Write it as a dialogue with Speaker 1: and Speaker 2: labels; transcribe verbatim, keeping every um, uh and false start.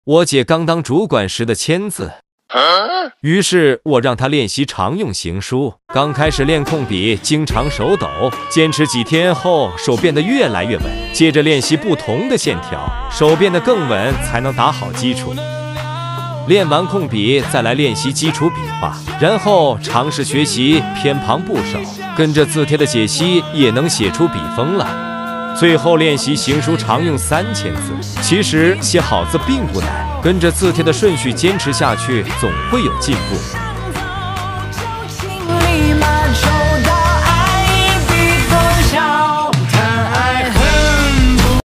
Speaker 1: 我姐刚当主管时的签字。于是我让她练习常用行书。刚开始练控笔，经常手抖，坚持几天后，手变得越来越稳。接着练习不同的线条，手变得更稳，才能打好基础。练完控笔，再来练习基础笔画，然后尝试学习偏旁部首，跟着字帖的解析也能写出笔锋了。最后练习行书常用三千字，其实写好字并不难，跟着字帖的顺序坚持下去，总会有进步。